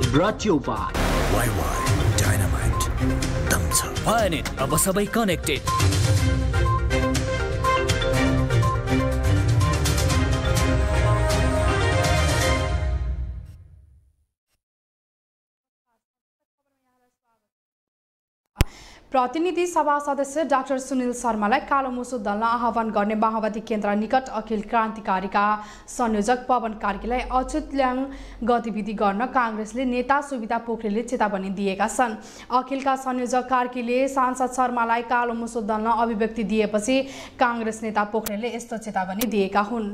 Brought to you by Dynamite दम छ Pioneer अब सबै कनेक्टेड प्रतिनिधि सभा सदस्य डाक्टर सुनिल शर्मालाई कालो मुसो दल्न आह्वान गर्ने माओवादी केन्द्र निकट अखिल क्रान्तिकारीका संयोजक पवन कार्कीलाई औचित्याङ गतिविधि गर्न कांग्रेसले नेता सुविधा पोखरेलले चेतावनी दिएका छन्। अखिलका संयोजक कार्कीले सांसद शर्मालाई कालो मुसो दल्न अभिव्यक्ति दिएपछि कांग्रेस नेता पोखरेलले यस्तो चेतावनी दिएका हुन्।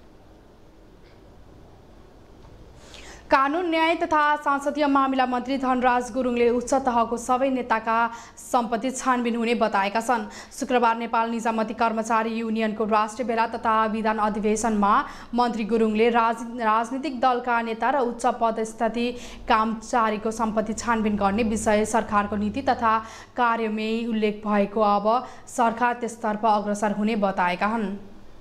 कानून न्याय तथा संसदीय मामिला मन्त्री धनराज गुरुङले उच्च तहको सबै नेताका सम्पत्ति छानबिन हुने बताएका छन्। शुक्रबार नेपाल निजामती कर्मचारी युनियनको राष्ट्रिय भेला तथा विधान अधिवेशनमा मन्त्री गुरुङले राजनीतिक दलका नेता र उच्च पदस्थ कर्मचारीको सम्पत्ति छानबिन गर्ने विषय सरकारको नीति तथा कार्यमै उल्लेख भएको अब सरकार त्यसतर्फ अग्रसर हुने बताएका हुन्।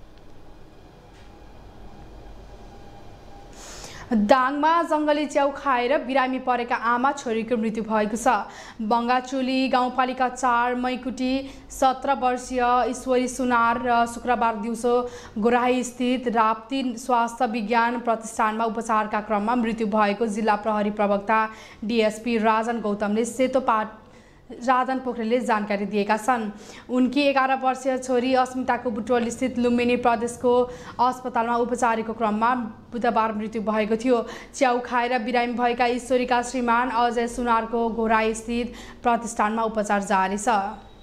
दाङमा जंगली च्याउ खाएर बिरामी परेका आमा छोरीको मृत्यु भएको छ। बंगाचोली गाउँपालिका 4 मैकुटी 17 वर्षीय ईश्वरी सुनार र शुक्रबार दिउँसो गोराही स्थित राप्ती स्वास्थ्य विज्ञान प्रतिष्ठानमा उपचारका क्रममा मृत्यु भएको जिल्ला प्रहरी प्रवक्ता डीएसपी राजन गौतमले राजन पोखरेलले जानकारी दिएका छन्। उनकी 11 वर्षीय छोरी अस्मिताको बुटवल स्थित लुम्बिनी प्रदेशको अस्पतालमा उपचारको क्रममा बुधबार मृत्यु भएको थियो। च्याउ खाएर बिरामी भएका ईश्वरीका श्रीमान अजय सुनारको घोराई स्थित प्रतिष्ठानमा उपचार जारी छ।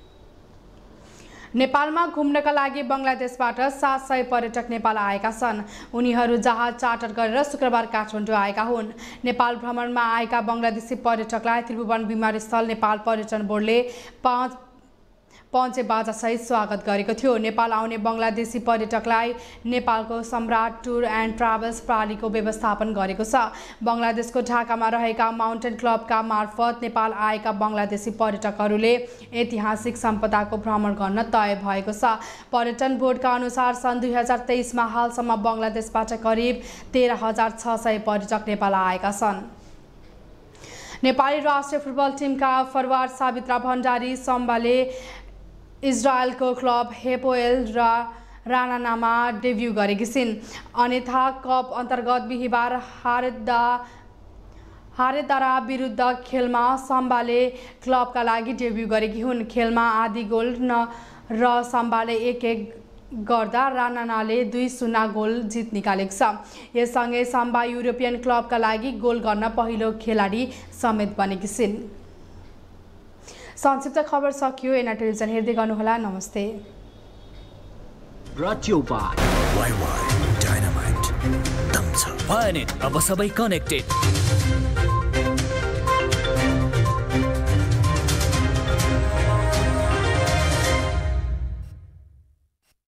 नेपालमा घुम्नका लागि बंगलादेशबाट 700 पर्यटक नेपाल आएका छन्। उनीहरू जहाज चार्टर गरेर शुक्रबार काठमाडौँ आएका हुन्। नेपाल भ्रमणमा आएका बंगलादेशी पर्यटकलाई त्रिभुवन विमानस्थल नेपाल पर्यटन बोर्डले पञ्चे बाजासहित स्वागत गरेको थियो। नेपाल आउने बंगलादेशी पर्यटकलाई नेपालको सम्राट टुर एन्ड ट्राभल्स प्रणालीको व्यवस्थापन गरेको छ। बंगलादेशको ढाकामा रहेका माउन्टेन क्लबका मार्फत नेपाल आएका बंगलादेशी पर्यटकहरूले ऐतिहासिक सम्पदाको भ्रमण गर्न तय भएको छ। पर्यटन बोर्डका अनुसार सन् 2023 मा हालसम्म बंगलादेशबाट करिब 13,600 पर्यटक नेपाल आएका छन्। नेपाली राष्ट्रिय फुटबल टिमका फरवार्ड सावित्रा भण्डारी सम्बाले इजरायलको क्लब हेपोएल र रानानामा डेब्यू गरेकी छिन्। अन्यथा कप अन्तर्गत बिहीबार हारेदारा विरुद्ध खेलमा सम्बाले क्लबका लागि डेब्यू गरेकी हुन्। खेलमा आधी गोल र सम्बाले 1-1 गर्दा रानानाले 2-0 गोल जित निकालेको छ। यससँगै सम्बा युरोपियन क्लबका लागि गोल गर्न पहिलो खेलाडी समेत बनेकी छिन्। संक्षिप्त खबर सकियो। एरेनाटेलिभिजन हेर्दै गर्नुहोला। नमस्ते। Brought to you by Dynamite दम छ Pioneer अब सबै कनेक्टेड